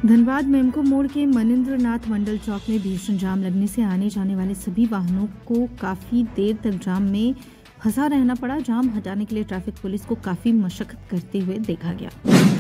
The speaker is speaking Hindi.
धनबाद मेमको मोड़ के मनिंद्रनाथ मंडल चौक में भीषण जाम लगने से आने जाने वाले सभी वाहनों को काफी देर तक जाम में फंसा रहना पड़ा। जाम हटाने के लिए ट्रैफिक पुलिस को काफी मशक्कत करते हुए देखा गया।